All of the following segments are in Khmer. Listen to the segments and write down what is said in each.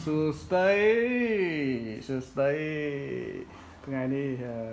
Tuesday ថ្ងៃនេះ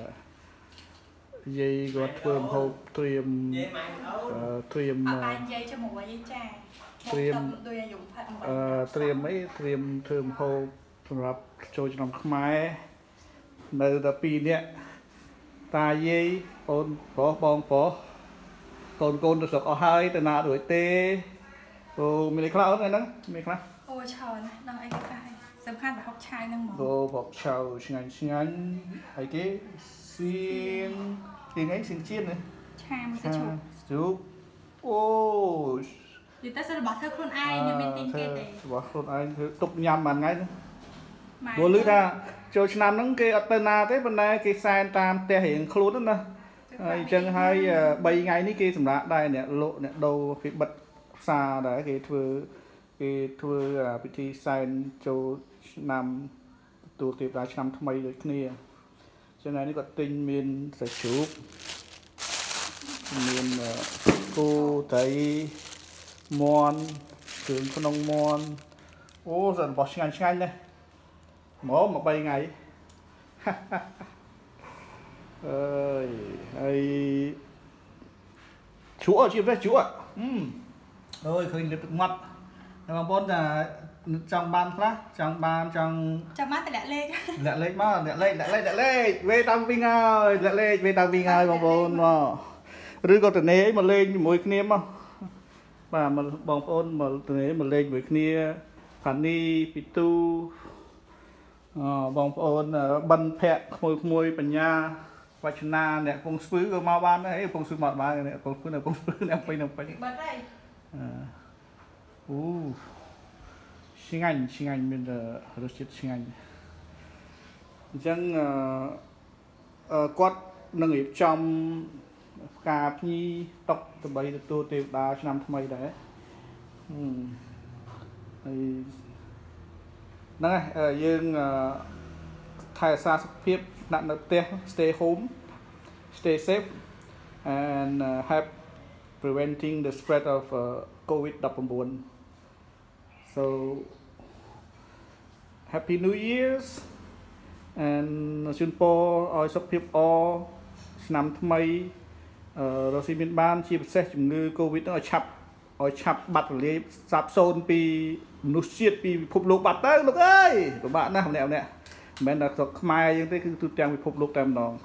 យាយគាត់ធ្វើម្ហូបត្រៀមត្រៀមយាយជាមួយចាត្រៀមដូចអាយុ28ត្រៀមអីត្រៀមធ្វើម្ហូបសម្រាប់ចូលឆ្នាំខ្មែរនៅតែ2នាក់តាយាយអូនប្រុសបងប្រុសកូនទៅស្រុកអស់ហើយទៅណារួចទេអូមានអីខ្លះអូនហ្នឹងមានខ្លះអូច្រើនដល់អីខ្លះសំខាន់ប្រហុកឆៅហ្នឹងហ្មងអូប្រហុកឆៅឆ្ងាញ់ហើយគេសៀងទីនេះសៀងជៀនណាឆាមួយទៅជូបអូនិយាយទៅសិនរបស់ធ្វើខ្លួនឯងមានទីគេទេរបស់ខ្លួនឯងធ្វើទុកញ៉ាំមួយថ្ងៃហ្នឹងព្រោះឮថាចូលឆ្នាំហ្នឹងគេអត់ទៅណាទេប៉ុន្តែគេសែនតាមផ្ទះរៀងខ្លួនហ្នឹងណាហើយអញ្ចឹងហើយ3ថ្ងៃនេះគេសម្រាប់ដែរអ្នកលក់អ្នកដូរគេបិទផ្សារដែរគេធ្វើពិធីសែនចូលឆ្នាំទទួលទេវតាឆ្នាំថ្មីដូចគ្នាអញ្ចឹងថ្ងៃនេះគាត់ទិញមានសាច់ជ្រូកមានគោត្រីមាន់គ្រឿងក្នុងមាន់អូសិនរបស់ឆ្ងាញ់ណាស់មក3ថ្ងៃអើយហើយជក់ជាប្រេះជក់អូយឃើញលឹកទឹកមាត់តែបងប្អូនថាចង់បានខ្លះចង់បានតែលាក់លេខមកលាក់លេខវេតាំងពីហើយលាក់លេខវេតាំងពីហើយបងប្អូនមកឬក៏តនេមកលេងជាមួយគ្នាមកបាទបងប្អូនមកតនេមកលេងជាមួយគ្នាផានីពីទូបងប្អូនបិណ្ឌភ័ក្រក្មួយបញ្ញាវចនាអ្នកពងស្ពឺក៏មកបានដែរពងស្ពឺមកបានអ្នកពងស្ពឺអ្នកពេញបាត់ហើយអូឆ្ងាញ់មានរសជាតិឆ្ងាញ់អញ្ចឹងគាត់នឹងរៀបចំផ្កាភ្ញីតុកដើម្បីទទួលទេវតាឆ្នាំថ្មីដែរហើយហ្នឹងហើយយើងថែរក្សាសុខភាពដាក់នៅផ្ទះ stay home stay safe and help preventing the spread of COVID-19 so happy new years and ជូនពរឲ្យសុខភាពល្អឆ្នាំថ្មីរស់ស៊ីមានបានជាពិសេសជំងឺ COVID ហ្នឹងឲ្យឆាប់បាត់រលាយសាបសូន្យពីមនុស្សជាតិពីពិភពលោកបាត់ទៅលោកអើយពិបាកណាស់ម្នាក់មិនមែនតែស្រុកខ្មែរយើងទេគឺទូទាំងពិភពលោកតែម្ដង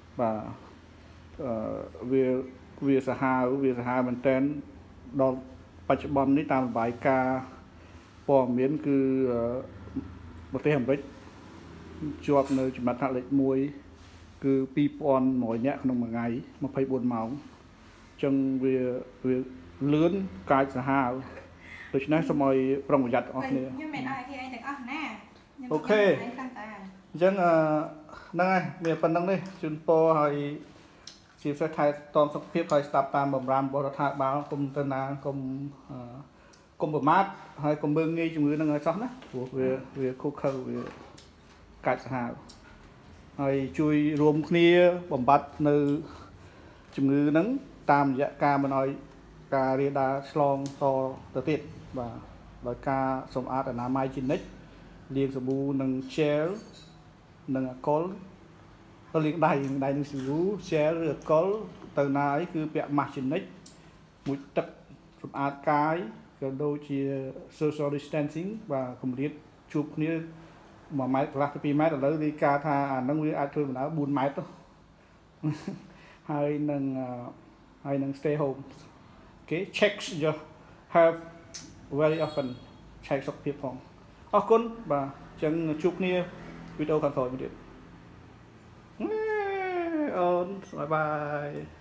បាទវាសាហាវមែនតើដល់បច្ចុប្បន្ននេះតាមរបាយការណ៍ព័ត៌មានគឺប្រទេសអាមេរិកជាប់នៅចំណាត់ថ្នាក់លេខ1គឺ2100នាក់ក្នុងមួយថ្ងៃ24ម៉ោងអញ្ចឹងវាលឿនកាចសាហាវដូច្នេះសូមឲ្យប្រុងប្រយ័ត្នទាំងអស់គ្នាខ្ញុំមិនអត់ឲ្យឯងទាំងអស់ណាអូខេអញ្ចឹងហ្នឹងហើយមានប៉ុណ្្នឹងនេះជូនពរឲ្យជាពិសេសថែទាំសុខភាពហើយស្ដាប់តាមបម្រាមរបស់រដ្ឋាភិបាលគុំទៅណាគុំប្រមាថហើយកុំមើលងាយជំងឺហ្នឹងឲ្យសោះណាព្រោះវាខុសខើវាកាចសាហាវហើយជួយរួមគ្នាបំបត្តិនៅជំងឺហ្នឹងតាមរយៈការមិនឲ្យការរាលដាលឆ្លងតទៅទៀតបាទដោយការសម្អាតអនាម័យជានិច្ចលាងសាប៊ូនិង gel និងអាល់កុលលាងដៃនឹងសាប៊ូ gel ឬអាល់កុលទៅណាអីគឺពាក់ម៉ាស់ជានិច្ចមួយទឹកសម្អាតកាយក៏ដូចជា social distancing បាទកម្រិតជួបគ្នា1ម៉ែត្រកន្លះទៅ2ម៉ែត្រឥឡូវរាយការណ៍ថាអានឹងវាអាចធ្វើបណ្ដា4ម៉ែត្រទៅហើយនឹង stay home okay check your health very often ឆែកសុខភាពផងអរគុណបាទអញ្ចឹងជួបគ្នាវីដេអូខាងក្រោយមួយទៀតអូនបាយបាយ